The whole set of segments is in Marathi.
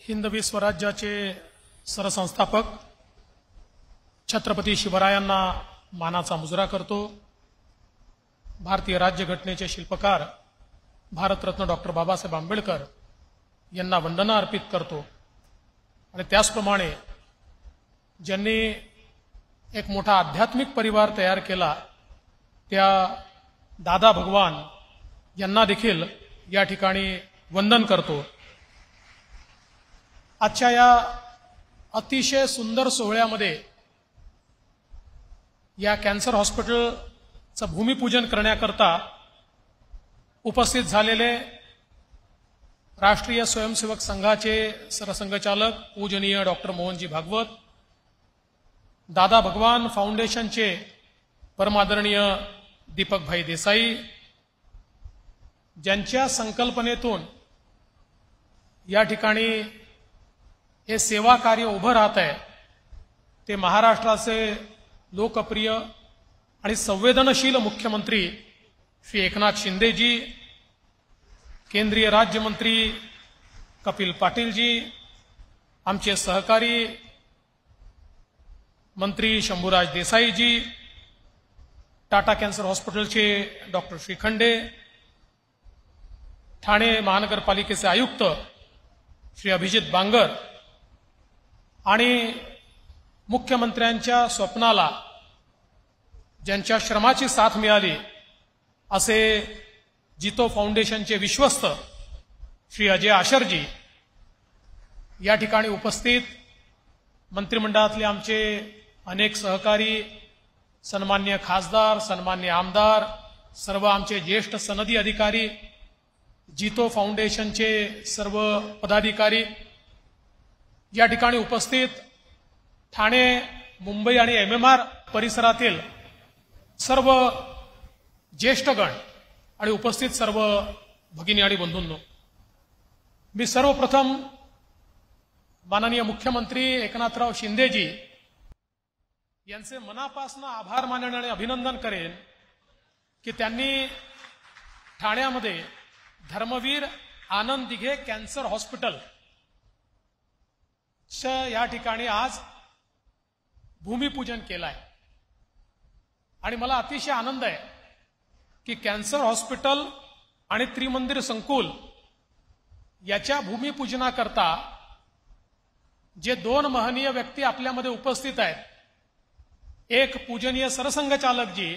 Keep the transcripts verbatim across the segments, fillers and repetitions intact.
हिंदवी स्वराज्याचे सरसंस्थापक छत्रपती शिवरायांना मानाचा मुजरा करतो। भारतीय राज्यघटनेचे शिल्पकार भारतरत्न डॉक्टर बाबासाहेब आंबेडकर यांना वंदना अर्पित करतो आणि त्याचप्रमाणे ज्यांनी एक मोठा आध्यात्मिक परिवार तयार केला त्या दादा भगवान यांना देखील या ठिकाणी वंदन करतो। आजच्या या अतिशय सुंदर सोहळ्यामध्ये या कॅन्सर हॉस्पिटलचं भूमिपूजन करण्याकरता उपस्थित झालेले राष्ट्रीय स्वयंसेवक संघाचे सरसंघचालक पूजनीय डॉक्टर मोहनजी भागवत, दादा भगवान फाउंडेशनचे परमादरणीय दीपकभाई देसाई, ज्यांच्या संकल्पनेतून या ठिकाणी हे सेवा कार्य उभं राहत आहे ते महाराष्ट्राचे लोकप्रिय आणि संवेदनशील मुख्यमंत्री श्री एकनाथ शिंदेजी, केंद्रीय राज्यमंत्री कपिल पाटीलजी, आमचे सहकारी मंत्री शंभूराज देसाईजी, टाटा कॅन्सर हॉस्पिटलचे डॉक्टर श्रीखंडे, ठाणे महानगरपालिकेचे आयुक्त श्री अभिजित बांगर आणि मुख्यमंत्र्यांच्या स्वप्नाला ज्यांच्या श्रमाची साथ मिळाली असे जितो फाउंडेशनचे विश्वस्त श्री अजय आशरजी, या ठिकाणी उपस्थित मंत्रिमंडळातले आमचे अनेक सहकारी, सन्मान्य खासदार, सन्मान्य आमदार, सर्व आमचे ज्येष्ठ सनदी अधिकारी, जितो फाउंडेशनचे सर्व पदाधिकारी, या ठिकाणी उपस्थित ठाणे, मुंबई आणि एमएमआर परिसरातील सर्व ज्येष्ठगण आणि उपस्थित सर्व भगिनी आणि बंधूंनो, मी सर्वप्रथम माननीय मुख्यमंत्री एकनाथराव शिंदेजी यांचे मनापासून आभार मानणे आणि अभिनंदन करेन की त्यांनी ठाण्यामध्ये धर्मवीर आनंद दिघे कॅन्सर हॉस्पिटल या ठिकाणी आज भूमिपूजन केलं आहे आणि मला अतिशय आनंद आहे की कॅन्सर हॉस्पिटल आणि त्रिमंदिर संकुल याच्या भूमिपूजनाकरता जे दोन महनीय व्यक्ती आपल्यामध्ये उपस्थित आहेत, एक पूजनीय सरसंघचालकजी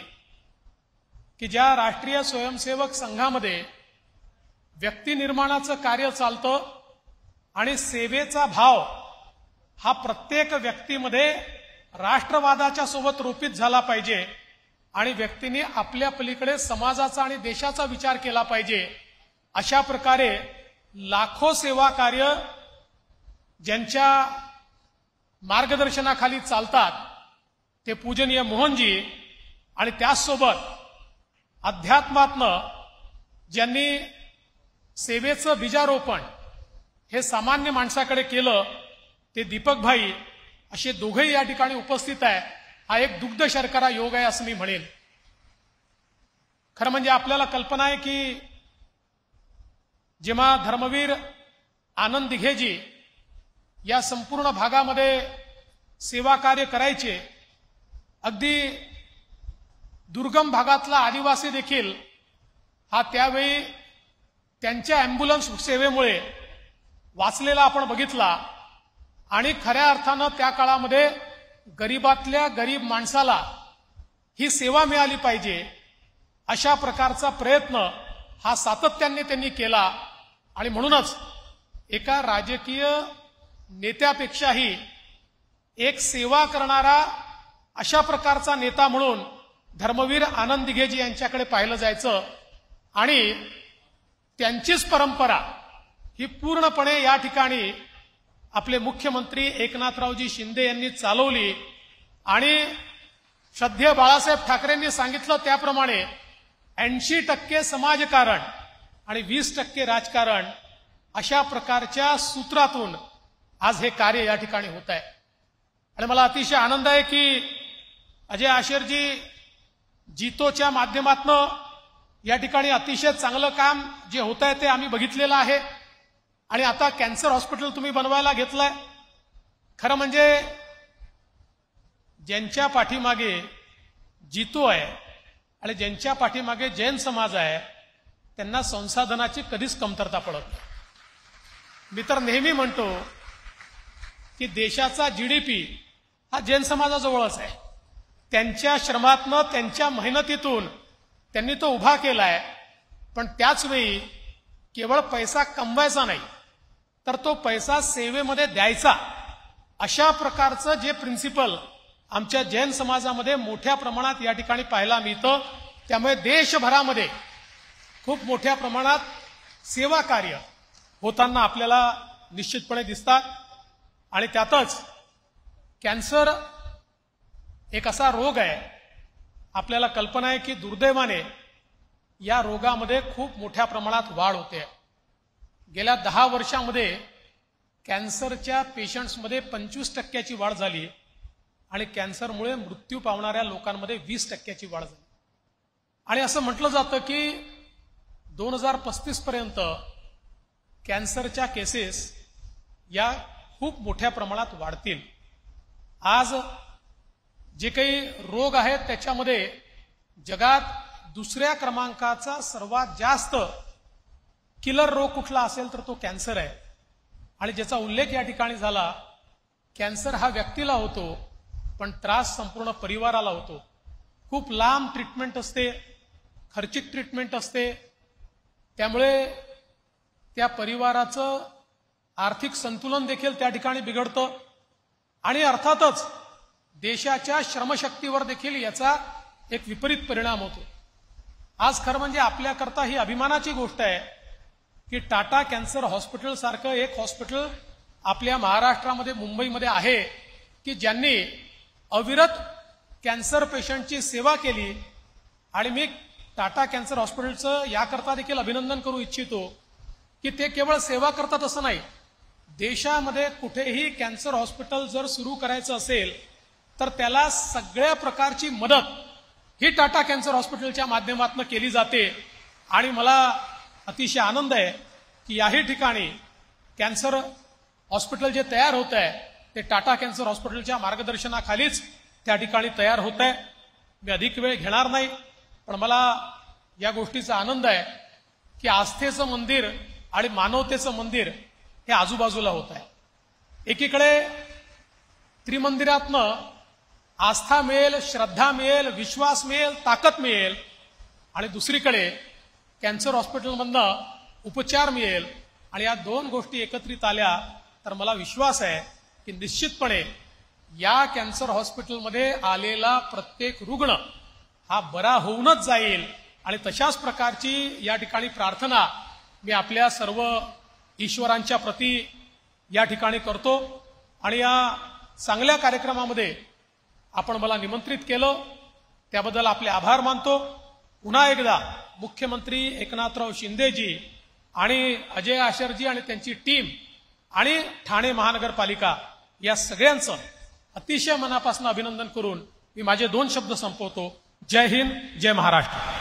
की ज्या राष्ट्रीय स्वयंसेवक संघामध्ये व्यक्ती निर्माणाचं कार्य चालतं आणि सेवेचा भाव हा प्रत्येक व्यक्तीमध्ये राष्ट्रवादाच्या सोबत रोपित झाला पाहिजे आणि व्यक्तीने आपल्या पलीकडे समाजाचा आणि देशाचा विचार केला पाहिजे, अशा प्रकारे लाखो सेवा कार्य ज्यांच्या मार्गदर्शनाखाली चालतात ते पूजनीय मोहनजी आणि त्याचसोबत अध्यात्मातनं ज्यांनी सेवेचं बीजारोपण हे सामान्य माणसाकडे केलं ते दीपकभाई, असे दोघेही या ठिकाणी उपस्थित आहे। हा एक दुग्ध शर्करा योग आहे असं मी म्हणेन। खरं म्हणजे आपल्याला कल्पना आहे की जेव्हा धर्मवीर आनंद दिघेजी या संपूर्ण भागामध्ये सेवा कार्य करायचे, अगदी दुर्गम भागातला आदिवासी देखील हा त्यावेळी त्यांच्या अँब्युलन्स सेवेमुळे वाचलेला आपण बघितला आणि खऱ्या अर्थानं त्या काळामध्ये गरीबातल्या गरीब माणसाला ही सेवा मिळाली पाहिजे अशा प्रकारचा प्रयत्न हा सातत्याने त्यांनी केला आणि म्हणूनच एका राजकीय नेत्यापेक्षाही एक सेवा करणारा अशा प्रकारचा नेता म्हणून धर्मवीर आनंद दिघेजी यांच्याकडे पाहिलं जायचं आणि त्यांचीच परंपरा ही पूर्णपणे या ठिकाणी आपले मुख्यमंत्री एकनाथरावजी शिंदे यांनी चालवली आणि श्रद्धेय बाळासाहेब ठाकरेंनी सांगितलं त्याप्रमाणे ऐंशी टक्के समाजकारण आणि वीस टक्के राजकारण अशा प्रकारच्या सूत्रातून आज हे कार्य या ठिकाणी होत आहे। आणि मला अतिशय आनंद आहे की अजय आशरजी जितोच्या माध्यमातून या ठिकाणी अतिशय चांगलं काम जे होत आहे ते आम्ही बघितलेलं आहे आणि आता कॅन्सर हॉस्पिटल तुम्ही बनवायला घेतलंय. खरं म्हणजे ज्यांच्या पाठीमागे जितू आहे आणि ज्यांच्या पाठीमागे जैन समाज आहे त्यांना संसाधनाची कधीच कमतरता पडत नाही. मी तर नेहमी म्हणतो की देशाचा जीडीपी हा जैन समाजाजवळच आहे. त्यांच्या श्रमातनं त्यांच्या मेहनतीतून त्यांनी तो उभा केलाय. पण त्याच वेळी केवळ पैसा कमवायचा नाही तर तो पैसा सेवेमध्ये द्यायचा, अशा प्रकारचं जे प्रिन्सिपल आमच्या जैन समाजामध्ये मोठ्या प्रमाणात या ठिकाणी पाहायला मिळतं. त्यामुळे देशभरामध्ये खूप मोठ्या प्रमाणात सेवा कार्य होताना आपल्याला निश्चितपणे दिसतात. आणि त्यातच कॅन्सर एक असा रोग आहे, आपल्याला कल्पना आहे की दुर्दैवाने या रोगामध्ये खूप मोठ्या प्रमाणात वाढ होते. गेल्या दहा वर्षामध्ये कॅन्सरच्या पेशंट्समध्ये पंचवीस टक्क्याची वाढ झाली आणि कॅन्सरमुळे मृत्यू पावणाऱ्या लोकांमध्ये वीस टक्क्याची वाढ झाली. आणि असं म्हटलं जातं की दोन हजार पस्तीस पर्यंत कॅन्सरच्या केसेस या खूप मोठ्या प्रमाणात वाढतील. आज जे काही रोग आहेत त्याच्यामध्ये जगात दुसऱ्या क्रमांकाचा सर्वात जास्त किलर रोग कुठला असेल तर तो कॅन्सर आहे. आणि ज्याचा उल्लेख या ठिकाणी झाला, कॅन्सर हा व्यक्तीला होतो पण त्रास संपूर्ण परिवाराला होतो. खूप लांब ट्रीटमेंट असते, खर्चिक ट्रीटमेंट असते. त्यामुळे त्या परिवाराचं आर्थिक संतुलन देखील त्या ठिकाणी बिघडतं आणि अर्थातच देशाच्या श्रमशक्तीवर देखील याचा एक विपरीत परिणाम होतो. आज खरं म्हणजे आपल्याकरता ही अभिमानाची गोष्ट आहे की टाटा कॅन्सर हॉस्पिटल सारखं एक हॉस्पिटल आपल्या महाराष्ट्रामध्ये, मुंबईमध्ये आहे की ज्यांनी अविरत कॅन्सर पेशंटची सेवा केली. आणि मी टाटा कॅन्सर हॉस्पिटलचं याकरता देखील अभिनंदन करू इच्छितो की ते केवळ सेवा करतात असं नाही, देशामध्ये कुठेही कॅन्सर हॉस्पिटल जर सुरू करायचं असेल तर त्याला सगळ्या प्रकारची मदत ही टाटा कॅन्सर हॉस्पिटलच्या माध्यमातून केली जाते. आणि मला अतिशय आनंद आहे की याही ठिकाणी कॅन्सर हॉस्पिटल जे तयार होत आहे ते टाटा कॅन्सर हॉस्पिटलच्या मार्गदर्शनाखालीच त्या ठिकाणी तयार होत आहे. मी अधिक वेळ घेणार नाही, पण मला या गोष्टीचा आनंद आहे की आस्थेचं मंदिर आणि मानवतेचं मंदिर हे आजूबाजूला होत आहे. एकीकडे त्रिमंदिरातनं आस्था मिळेल, श्रद्धा मिळेल, विश्वास मिळेल, ताकद मिळेल, आणि दुसरीकडे कॅन्सर हॉस्पिटलमधनं उपचार मिळेल. आणि या दोन गोष्टी एकत्रित आल्या तर मला विश्वास आहे की निश्चितपणे या कॅन्सर हॉस्पिटलमध्ये आलेला प्रत्येक रुग्ण हा बरा होऊनच जाईल. आणि तशाच प्रकारची या ठिकाणी प्रार्थना मी आपल्या सर्व ईश्वरांच्या प्रती या ठिकाणी करतो. आणि या चांगल्या कार्यक्रमामध्ये आपण मला निमंत्रित केलं त्याबद्दल आपले आभार मानतो. पुन्हा एकदा मुख्यमंत्री एकनाथराव शिंदेजी आणि अजय आशरजी आणि त्यांची टीम आणि ठाणे महानगरपालिका या सगळ्यांचं अतिशय मनापासून अभिनंदन करून मी माझे दोन शब्द संपवतो. जय हिंद, जय महाराष्ट्र.